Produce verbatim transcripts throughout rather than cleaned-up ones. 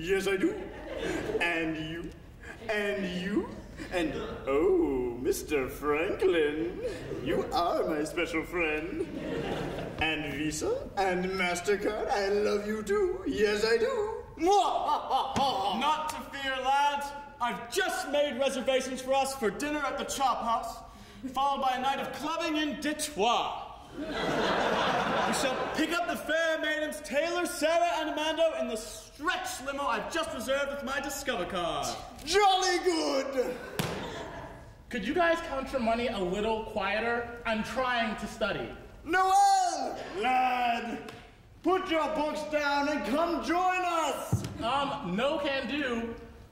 Yes, I do. And you. And you. And, oh, Mister Franklin, you are my special friend. And Visa and MasterCard, I love you too. Yes, I do. Not to fear, lads. I've just made reservations for us for dinner at the Chop House, followed by a night of clubbing in Detroit. We shall pick up the fair maidens Taylor, Sarah, and Amanda in the stretch limo I've just reserved with my Discover card. Jolly good! Could you guys count your money a little quieter? I'm trying to study. Noel! Lad, put your books down and come join us! Um, no can do.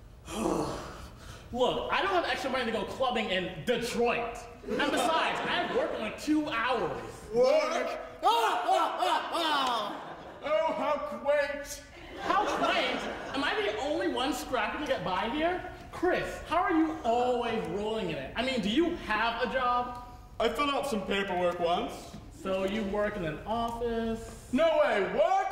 Look, I don't have extra money to go clubbing in Detroit. And besides, I have work in like two hours. Work? Oh, how quaint! How quaint? Am I the only one scrapping to get by here? Chris, how are you always rolling in it? I mean, do you have a job? I filled out some paperwork once. So you work in an office? No way, work?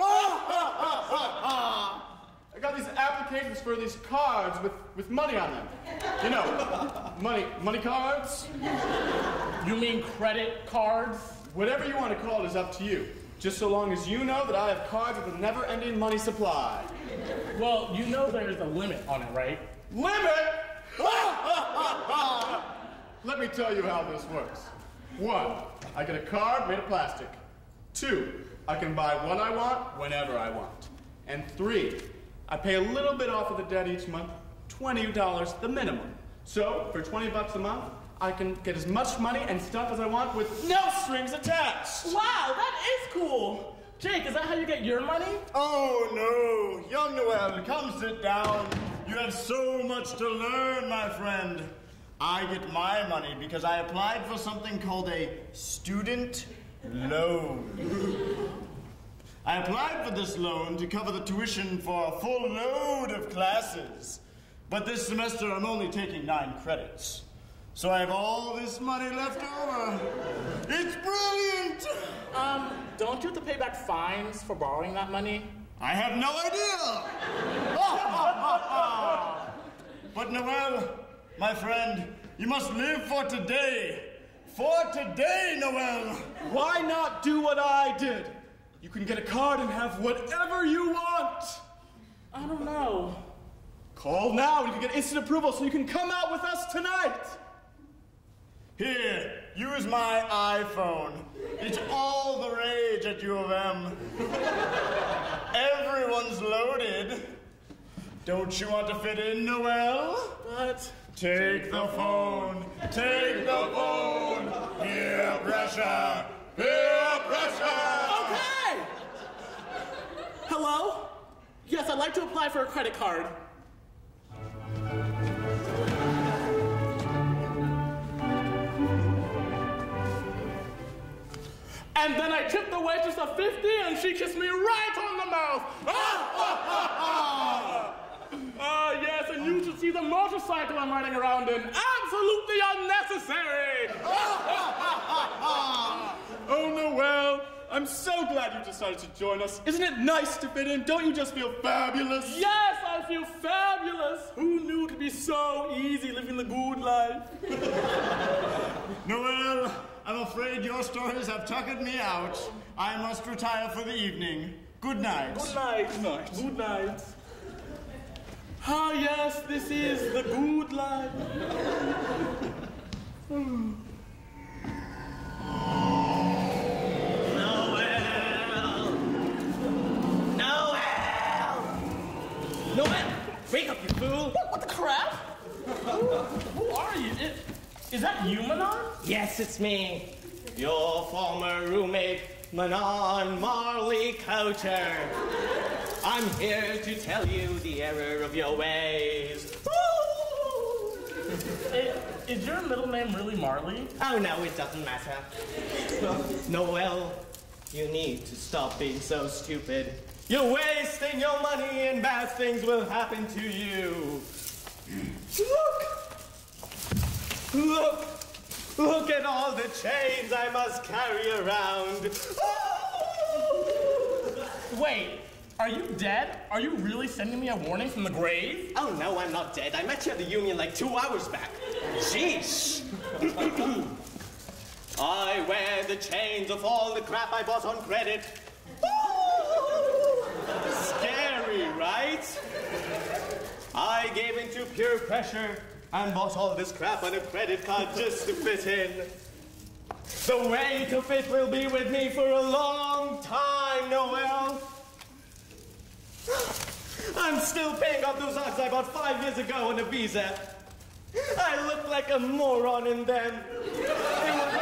I got these applications for these cards with, with money on them. You know, money, money cards? You mean credit cards? Whatever you want to call it is up to you. Just so long as you know that I have cards with a never-ending money supply. Well, you know there's a limit on it, right? Limit? Let me tell you how this works. One, I get a card made of plastic. Two, I can buy what I want whenever I want. And three, I pay a little bit off of the debt each month, twenty dollars the minimum. So, for twenty bucks a month, I can get as much money and stuff as I want with no strings attached. Wow, that is cool. Jake, is that how you get your money? Oh, no. Young Noel, come sit down. You have so much to learn, my friend. I get my money because I applied for something called a student loan. I applied for this loan to cover the tuition for a full load of classes. But this semester I'm only taking nine credits. So I have all this money left over. It's brilliant! Um, don't you have to pay back fines for borrowing that money? I have no idea! But Noel, my friend, you must live for today. For today, Noel! Why not do what I did? You can get a card and have whatever you want. I don't know. Call now and you can get instant approval so you can come out with us tonight. Here, use my iPhone. It's all the rage at U of M. Everyone's loaded. Don't you want to fit in, Noel? But... Take the phone. Take the phone. Peer pressure. Peer pressure. Okay! Hello? Yes, I'd like to apply for a credit card. And then I tipped the waitress a fifty and she kissed me right on the mouth. Ah, yes, and you should see the motorcycle I'm riding around in. Absolutely unnecessary. Oh, Noel, I'm so glad you decided to join us. Isn't it nice to fit in? Don't you just feel fabulous? Yes, I feel fabulous. Who knew it could be so easy living the good life? Noel, I'm afraid your stories have tuckered me out. I must retire for the evening. Good night. Good night. Good night. Good night. Ah, yes, this is the good life. Noel! Noel! Noel! Wake up, you fool! What, what the crap? who, who are you? It, is that you, Manon? Yes, it's me. Your former roommate, Manon Marley Coucher. I'm here to tell you the error of your ways. Hey, is your middle name really Marley? Oh, no, it doesn't matter. Noel, you need to stop being so stupid. You're wasting your money and bad things will happen to you. Look! Look! Look at all the chains I must carry around. Wait, Are you dead? Are you really sending me a warning from the grave? Oh no, I'm not dead. I met you at the Union like two hours back. Jeez. I wear the chains of all the crap I bought on credit. Woo! Scary, right? I gave into peer pressure and bought all this crap on a credit card just to fit in. The way to fit will be with me for a long time, Noel. I'm still paying off those odds I bought five years ago on a Visa. I look like a moron in them. It was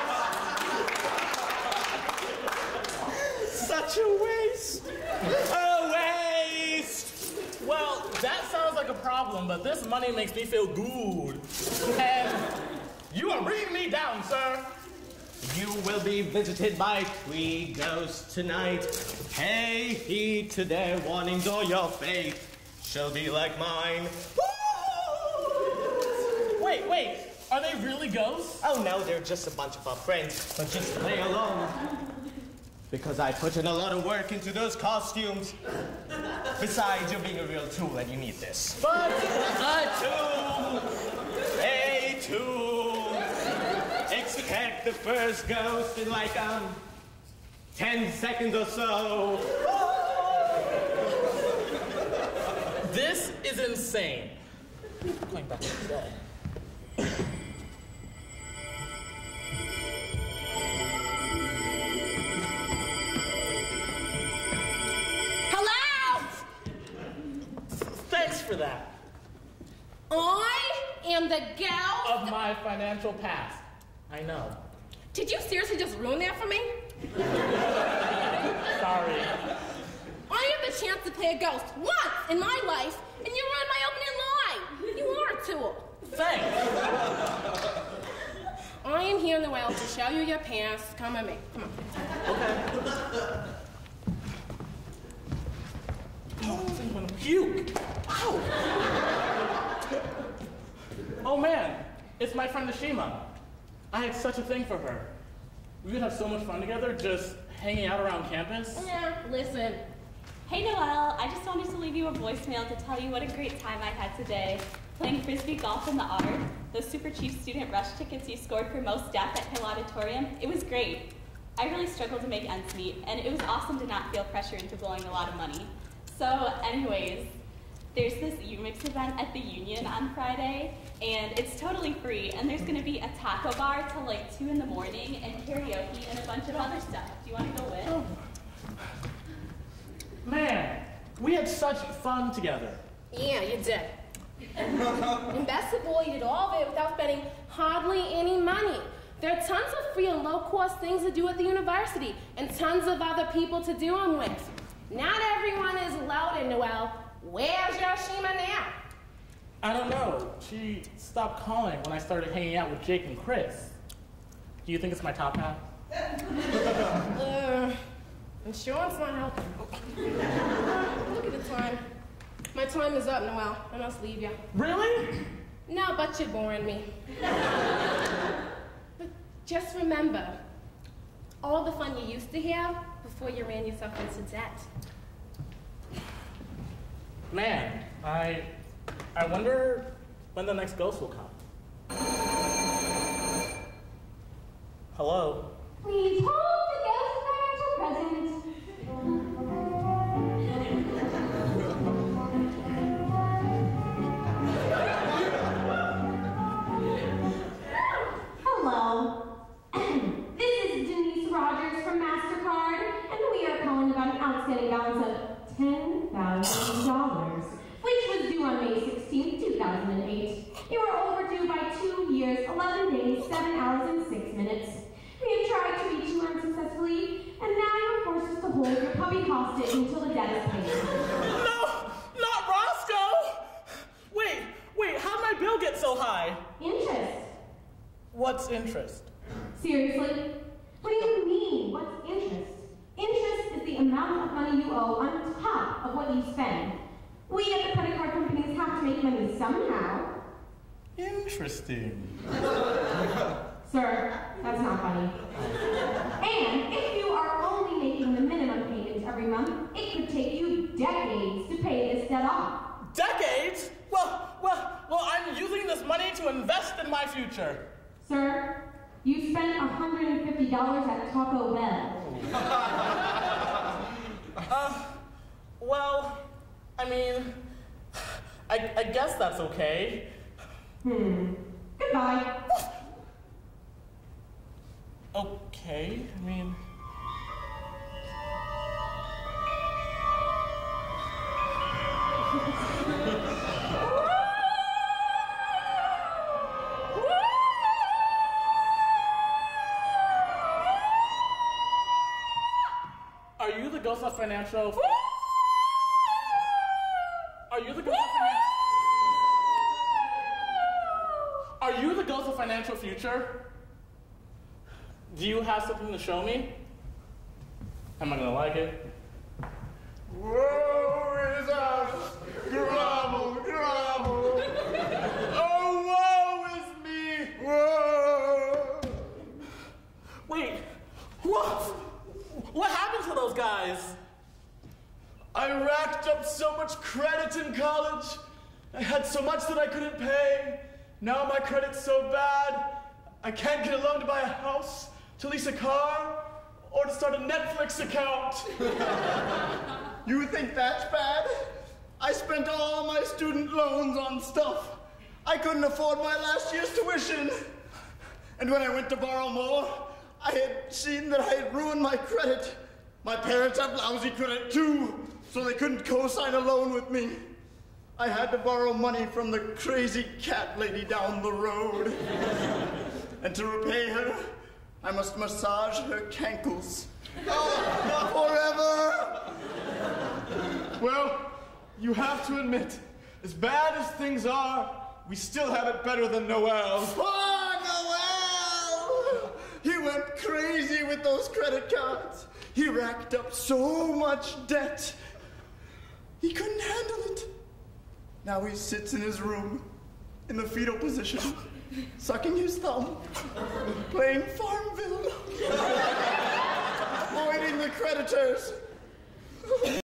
a waste. Such a waste. A waste. Well, that sounds like a problem, but this money makes me feel good. And you are bringing me down, sir. You will be visited by three ghosts tonight. Pay heed to their warnings or your fate shall be like mine. Wait, wait, are they really ghosts? Oh no, they're just a bunch of our friends, but just play along. Because I put in a lot of work into those costumes. Besides, you're being a real tool and you need this. But a tool, a tool. Expect the first ghost in like, um, ten seconds or so. This is insane. Going back to the bed. Hello? Thanks for that. I am the gal Of my financial past. I know. Did you seriously just ruin that for me? Sorry. I have the chance to play a ghost once in my life, and you ruined my opening line. You are a tool. Thanks. I am here, Noel, to show you your past. Come with me. Come on. Okay. Oh, I'm gonna puke. Ow. Oh man, it's my friend Ashima. I had such a thing for her. We would have so much fun together just hanging out around campus. Yeah, listen. Hey Noel, I just wanted to leave you a voicemail to tell you what a great time I had today. Playing frisbee golf in the Art, those super cheap student rush tickets you scored for most staff at Hill Auditorium, it was great. I really struggled to make ends meet, and it was awesome to not feel pressure into blowing a lot of money. So anyways, there's this U Mix event at the Union on Friday, and it's totally free, and there's gonna be a taco bar till like two in the morning, and karaoke, and a bunch of other stuff. Do you wanna go with? Oh. Man, we had such fun together. Yeah, you did. And best of all, you did all of it without spending hardly any money. There are tons of free and low-cost things to do at the university, and tons of other people to do them with. Not everyone is loaded, Noel. Where's Yoshima now? I don't know. She stopped calling when I started hanging out with Jake and Chris. Do you think it's my top hat? uh, insurance not helping. Uh, look at the time. My time is up, Noel. I must leave you. Really? No, but you're boring me. But just remember, all the fun you used to have before you ran yourself into debt. Man, I... I wonder when the next ghost will come. Hello? Please hold the ghost financial present. Hello. This is Denise Rogers from MasterCard, and we are calling about an outstanding balance of ten thousand dollars, which was due on May sixteenth, two thousand eight. You are overdue by two years, eleven days, seven hours, and six minutes. We have tried to reach you unsuccessfully, and now you're forced to hold your puppy hostage until the debt is paid. No! Not Roscoe! Wait, wait, how'd my bill get so high? Interest. What's interest? Seriously? What do you mean, what's interest? Interest is the amount of money you owe on top of what you spend. We at the credit card companies have to make money somehow. Interesting. Sir, that's not funny. And if you are only making the minimum payment every month, it it would take you decades to pay this debt off. Decades? Well, well, well, I'm using this money to invest in my future. Sir, you spent one hundred fifty dollars at Taco Bell. uh, well, I mean, I, I guess that's okay. Hmm. Goodbye. Okay, I mean... Are you the ghost of financial... Are you the ghost of financial... Are you the ghost of financial future? Do you have something to show me? Am I gonna like it? Woe is us! Grovel, grovel! Oh, woe is me! Whoa! Wait, what? What happened to those guys? I racked up so much credit in college. I had so much that I couldn't pay. Now my credit's so bad, I can't get a loan to buy a house, to lease a car, or to start a Netflix account. You think that's bad? I spent all my student loans on stuff. I couldn't afford my last year's tuition. And when I went to borrow more, I had seen that I had ruined my credit. My parents have lousy credit too, so they couldn't co-sign a loan with me. I had to borrow money from the crazy cat lady down the road. And to repay her, I must massage her cankles. Oh, forever! Well, you have to admit, as bad as things are, we still have it better than Noel. Oh, Noel! He went crazy with those credit cards. He racked up so much debt. He couldn't handle it. Now he sits in his room, in the fetal position, sucking his thumb, playing Farmville, avoiding the creditors.